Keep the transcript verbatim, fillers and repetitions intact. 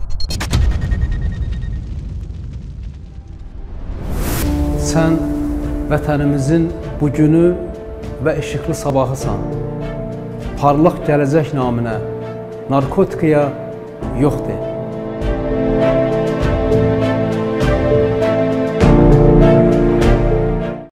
Sən vətənimizin bugünü və işıqlı sabahısan. Parlaq gələcək naminə narkotikaya yox de.